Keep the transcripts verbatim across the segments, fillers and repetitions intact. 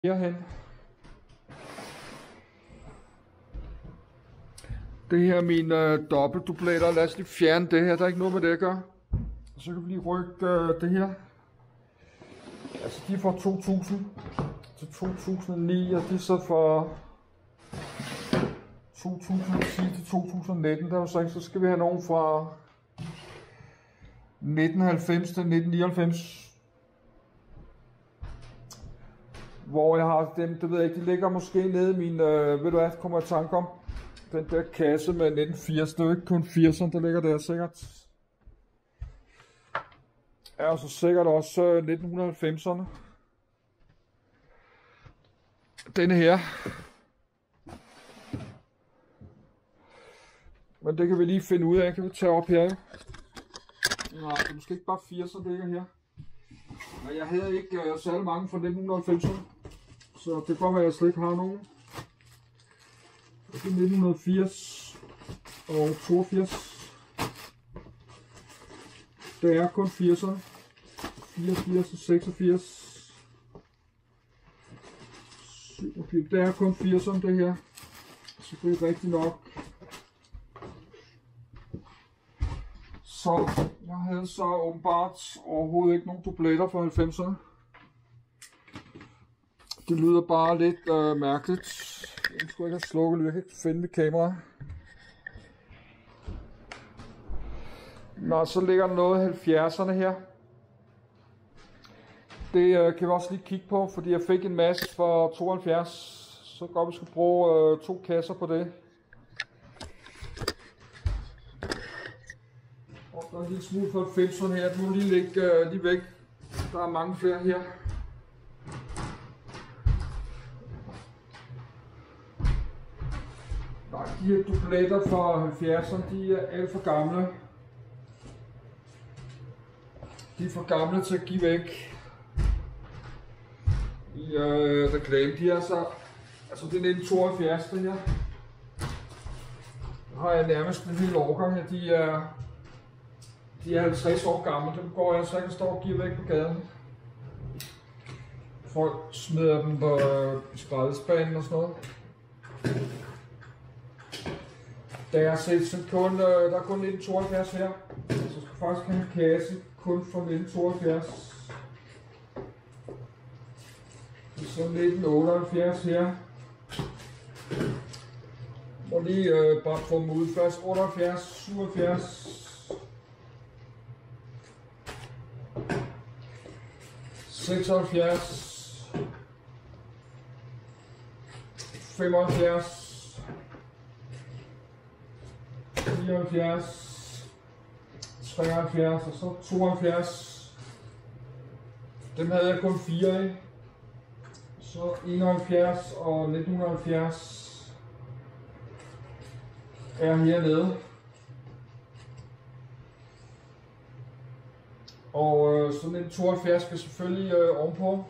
herhen. Det her er min øh, dobbeltdubletter. Lad os lige fjerne det her. Der er ikke noget med det at gøre. Og så kan vi lige rykke øh, det her. Altså de er fra to tusind til to tusind og ni, og de er så fra to tusind og ti til to tusind og nitten. Der er så, så skal vi have nogen fra nitten halvfems til nitten nioghalvfems. Hvor jeg har dem, det ved jeg ikke, de ligger måske nede i min, øh, ved du hvad, kommer jeg i tanke om. Den der kasse med nitten firs, det er jo ikke kun firserne, der ligger der sikkert. Ja, og så sikkert også øh, nitten halvfemserne. Denne her. Men det kan vi lige finde ud af, kan vi tage op her. Nej, det er måske ikke bare firserne, der ligger her. Men jeg havde ikke øh, særlig mange fra nitten halvfemserne. Så det kan godt være, at jeg slet ikke har nogen. Det er nitten firs og toogfirs. Det er kun firserne. fireogfirs og seksogfirs. syvogfirs. Det er kun firserne det her. Så det er rigtigt nok. Så jeg havde så åbenbart overhovedet ikke nogen dubletter fra halvfemserne. Det lyder bare lidt øh, mærkeligt. Jeg skulle ikke have slukket, jeg kan ikke finde mit kamera. Nå, så ligger der noget i halvfjerdserne her. Det øh, kan vi også lige kigge på, fordi jeg fik en masse for tooghalvfjerds. Så godt vi skal bruge øh, to kasser på det. Og der er en lille smule for halvfemserne her. Du må lige lægge øh, lige væk. Der er mange flere her. Nej, de her dubletter fra halvfjerdserne, de er alt for gamle. De er for gamle til at give væk i øh, reklame. De er så, altså det er nitten tooghalvfjerds det her. Der har jeg nærmest en hel årgang her. De er, de er halvtreds år gamle. Dem går jeg så, jeg kan stå og give væk på gaden. Folk smider dem på øh, skraldespanden og sådan noget. Der er set kun, øh, der er kun nitten tooghalvfjerds her. Så jeg skal faktisk have en kasse kun fra nitten tooghalvfjerds. Så nitten otteoghalvfjerds her. Må lige øh, bare få dem ud først. otteoghalvfjerds, syvoghalvfjerds. seksoghalvfjerds. femoghalvfjerds. fireoghalvfjerds, treoghalvfjerds og så tooghalvfjerds. Dem havde jeg kun fire af. Så enoghalvfjerds og nitten halvfjerds er hernede. Og øh, så nitten tooghalvfjerds skal selvfølgelig øh, ovenpå.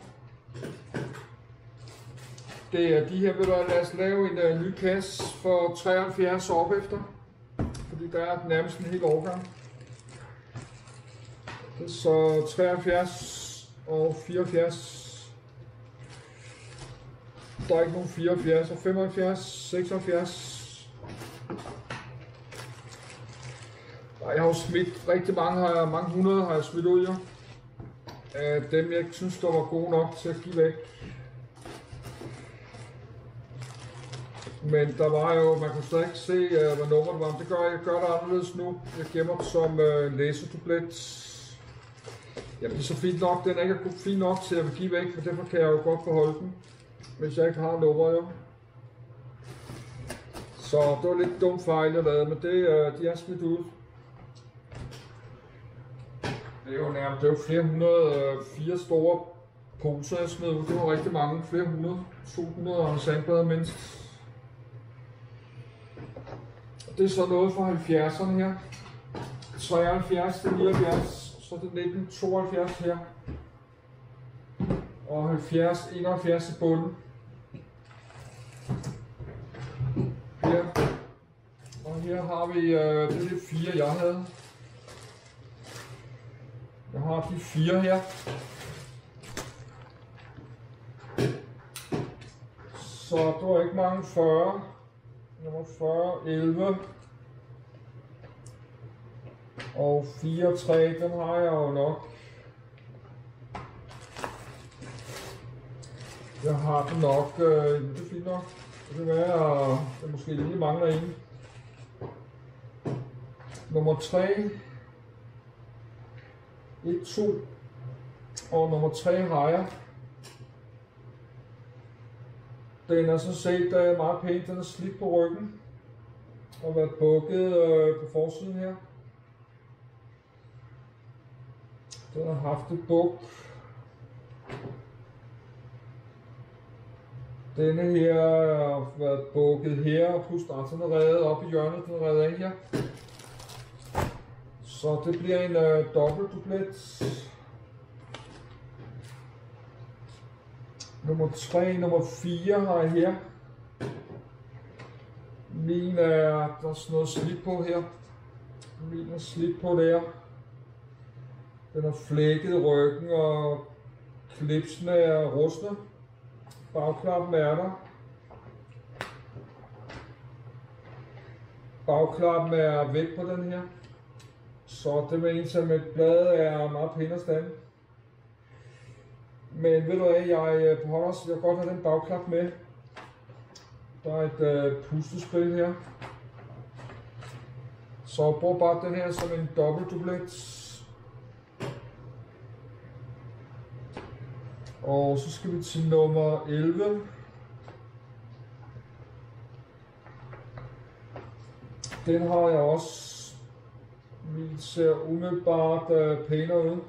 Det er de her, vil du lade os lave en øh, ny kasse for treoghalvfjerds op efter. Fordi der er nærmest en hel årgang. Det er så treoghalvfjerds og fireoghalvfjerds. Der er ikke nogen fireoghalvfjerds og femoghalvfjerds, seksoghalvfjerds. Jeg har jo smidt rigtig mange, har jeg, mange hundrede har jeg smidt ud jo. Af dem jeg synes der var gode nok til at give væk. Men der var jo, man kunne slet ikke se, uh, hvad nummeret var. Det gør jeg gør det anderledes nu. Jeg gemmer det som uh, læsedublet. Jamen det er så fint nok, den er ikke fint nok til at give væk, for derfor kan jeg jo godt beholde den, hvis jeg ikke har nummeret jo. Så det var lidt dumt fejl jeg lavede, men det, uh, de er smidt ud. Det er jo nærmest, det er jo flere hundrede, uh, fire store poser jeg smed ud. Det var rigtig mange, flere hundrede, to hundrede og en sandblad mindst. Det er så noget fra halvfjerdserne her. treoghalvfjerds til nioghalvfjerds, så er det nitten tooghalvfjerds her. Og halvfjerds, enoghalvfjerds i bunden. Her. Og her har vi, øh, det er de fire jeg havde. Jeg har de fire her. Så det var ikke mange. Fyrre. Nummer fyrre, elleve. Og fire tre, den har jeg jo nok. Jeg har den nok, øh, det er fint nok. Det kan være, at jeg måske lige mangler en. Nummer tre. et, to. Og nummer tre har jeg. Den er så set uh, meget pænt, den er slidt på ryggen. Og været bukket uh, på forsiden her. Den har haft et buk. Denne her har været bukket her, og plus der er sådan reddet op i hjørnet, den er reddet af her. Så det bliver en uh, dobbelt duplet. Nummer tre, nummer fire har jeg her. Min er, der er sådan noget slidt på her. Min er slidt på der. Den har flækket ryggen, og klipsene er rustne. Bagklappen er der. Bagklappen er væk på den her. Så det med en som et blad er meget pænere stand. Men ved du hvad, jeg beholder, jeg kan godt have den bagklap med. Der er et uh, pustespil her. Så jeg bruger bare den her som en dobbelt duplet. Og så skal vi til nummer elleve. Den har jeg også. Min ser umiddelbart uh, pænere ud.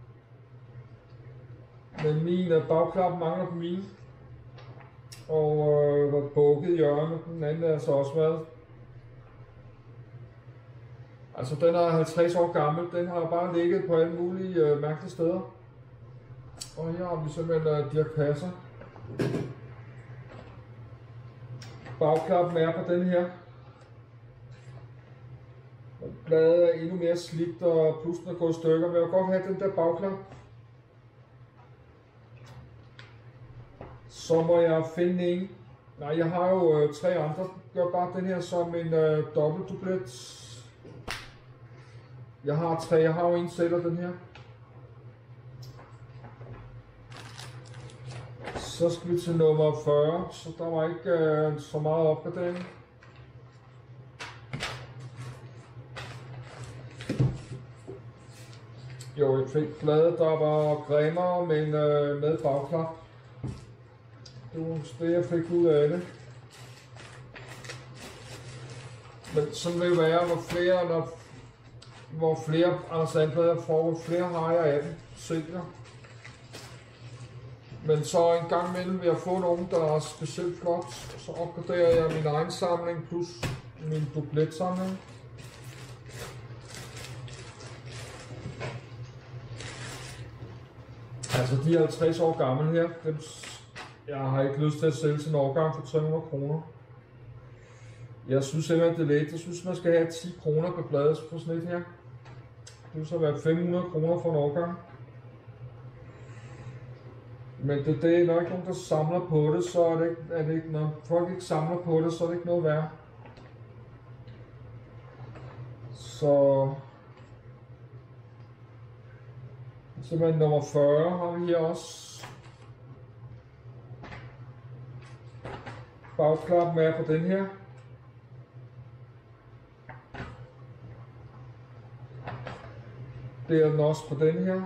Men min uh, bagklap mangler på min. Og uh, var bukket i hjørnet. Den anden er så også været. Altså den er halvtreds år gammel. Den har bare ligget på alle mulige uh, mærkelige steder. Og her har vi simpelthen uh, Dirch Passer. Bagklappen er på den her. Bladet er endnu mere slidt, og pludselig er gået i stykker, men jeg vil godt have den der bagklap. Så må jeg finde en. Nej, jeg har jo øh, tre andre. Jeg gør bare den her som en øh, dobbelt duplet. Jeg har tre. Jeg har jo en sætter den her. Så skal vi til nummer fyrre, så der var ikke øh, så meget opgradering. Jo, jeg fik flade, der var grimmere, men øh, med bagklap. Det var det, jeg fik ud af det. Men sådan vil det være, hvor flere, når, hvor flere Anders Sandblad jeg får, hvor flere har jeg af dem, sælger. Men så en gang imellem vil jeg få nogen, der er specielt flot, så opgraderer jeg min egen samling plus min dupletsamling. Altså de er halvtreds år gamle her, dem, jeg har ikke lyst til at sælge til en årgang for tre hundrede kroner. Jeg synes simpelthen det er lidt, jeg synes man skal have ti kroner per plade på sådan et her. Det vil så være fem hundrede kroner for en årgang. Men det, det er nok ikke nogen der samler på det, så er det ikke, er det ikke noget. Folk ikke samler på det, så er det ikke noget værd. Så simpelthen nummer fyrre har vi her også. Bagklappen er på den her. Det er den også på den her.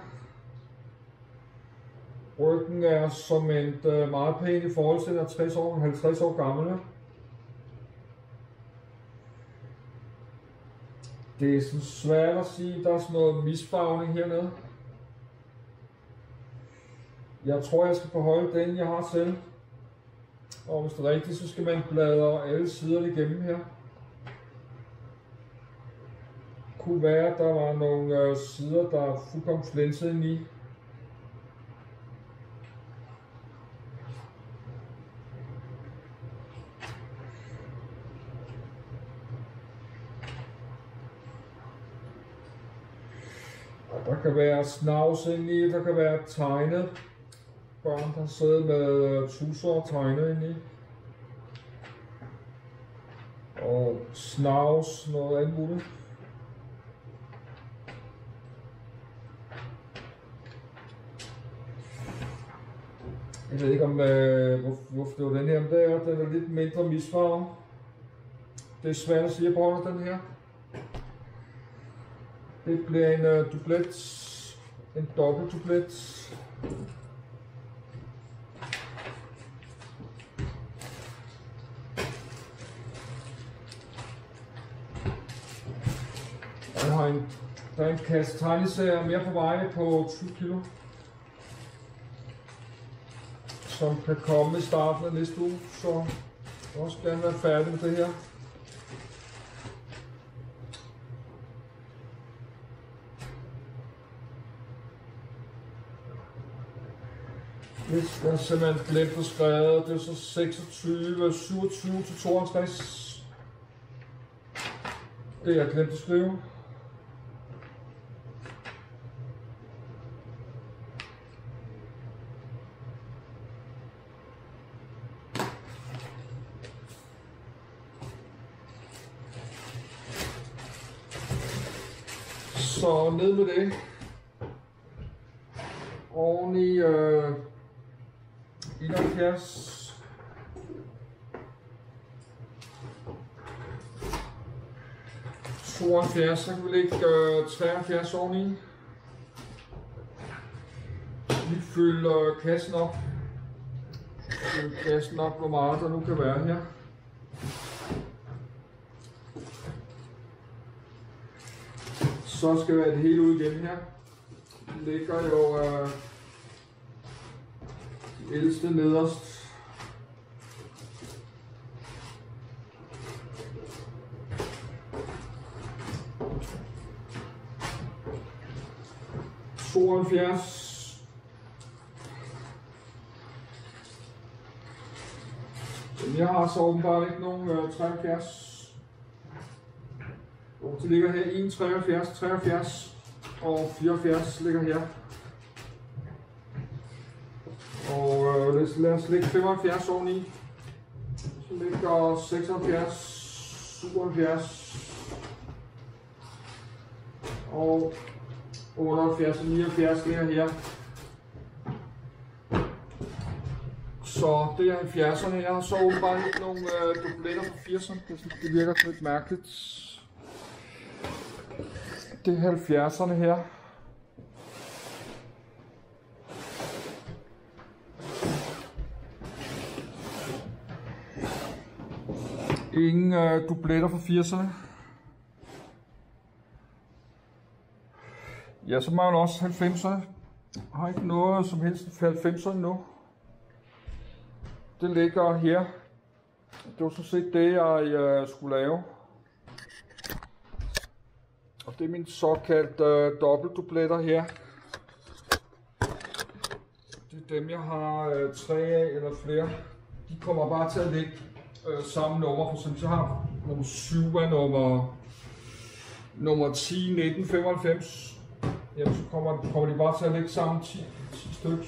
Ryggen er som et uh, meget pæn i forhold til, at den er tres år, halvtreds år gammel. Det er sådan svært at sige, der er sådan noget misfarvning hernede. Jeg tror, jeg skal beholde den, jeg har selv. Og hvis det er rigtigt, så skal man bladre alle sider igennem her. Det kunne være, at der var nogle øh, sider, der er fuldkommen flænset ind i. Og der kan være snavs ind i, der kan være tegnet. Børn, der sidder med tusser og tegnet ind i. og snavs, noget andet muligt. Jeg ved ikke om, øh, hvor, hvorfor det var den her, men det er, den er lidt mindre misfarve. Det er svært at sige, at jeg bruger den her. Det bliver en øh, dublet, en dobbelt dublet. Jeg har en, der er en kasse tegneserier mere på vej på tyve kilo. Som kan komme i starten af næste uge, så jeg også gerne være færdig med det her. Jeg har simpelthen glemt at skrive, det er så seksogtyve, syvogtyve til tooghalvtreds. Det har jeg glemt at skrive. Så ned med det. Oven i øh, enoghalvfjerds. tooghalvfjerds, så kan vi lægge øh, treoghalvfjerds oveni. Vi fylder øh, kassen op. Fylder kassen op, hvor meget der nu kan være her. Så skal vi have det hele ud igen her. Det ligger jo øh, de ældste nederst. tooghalvfjerds. Jeg har så åbenbart ikke nogen øh, treoghalvfjerds. Og det ligger her en, treoghalvfjerds, treoghalvfjerds og fireoghalvfjerds ligger her. Og øh, lad, os, lad os lægge femoghalvfjerds oveni. Så ligger seksoghalvfjerds, syvoghalvfjerds og otteoghalvfjerds og nioghalvfjerds ligger her. Så det er halvfjerdserne. Jeg har så åbenbart ikke nogen øh, dubletter på firserne. Det virker lidt mærkeligt. Det er halvfjerdserne her. Ingen øh, dubletter for firserne. Ja, så mangler også halvfemserne. Jeg har ikke noget som helst for halvfemserne nu. Det ligger her. Det var sådan set det, jeg øh, skulle lave. Og det er mine såkaldte øh, dobbeltdubletter her. Det er dem, jeg har øh, tre af eller flere. De kommer bare til at ligge øh, samme nummer. For eksempel, jeg har nummer syv af nummer, nummer ti, nitten, femoghalvfems. Jamen, så kommer, kommer de bare til at ligge sammen ti, ti stykker.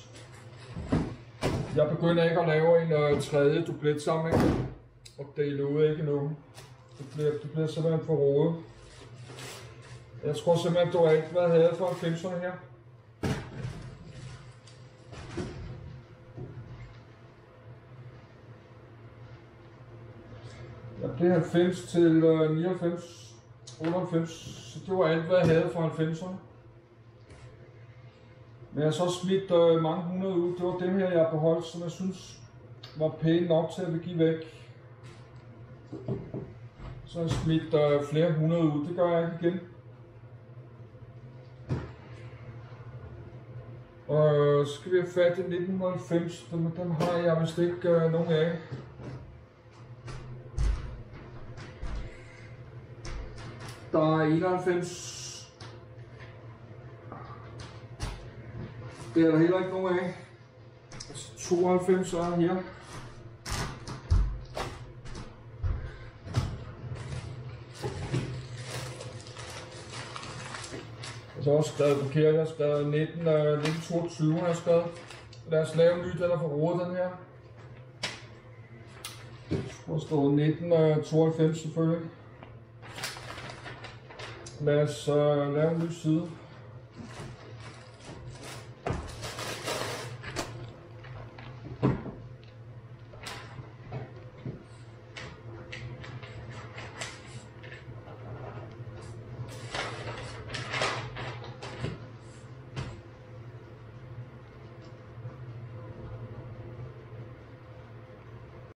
Jeg begynder ikke at lave en øh, tredje dublet sammen, og dele ud ikke nu. Det bliver, det bliver simpelthen for rodet. Jeg tror simpelthen, det var ikke, hvad jeg havde for halvfemserne her. Jeg blev halvfems til øh, nioghalvfems, otteoghalvfems, så det var alt, hvad jeg havde for halvfemserne. Men jeg har så smidt øh, mange hundrede ud. Det var dem her, jeg har beholdt, som jeg synes var pæne nok til at vi give væk. Så har jeg smidt øh, flere hundrede ud. Det gør jeg ikke igen. Og øh, så skal vi have fat i nitten halvfems. Dem, dem har jeg vist ikke øh, nogen af. Der er enoghalvfems. Det er der heller ikke nogen af. tooghalvfems er her. Jeg har også skrevet forkert. Jeg har skrevet nitten, nitten toogtyve. Har jeg skrevet. Lad os lave en ny, den er for rodet, den her. Der står nitten tooghalvfems selvfølgelig. Lad os uh, lave en ny side.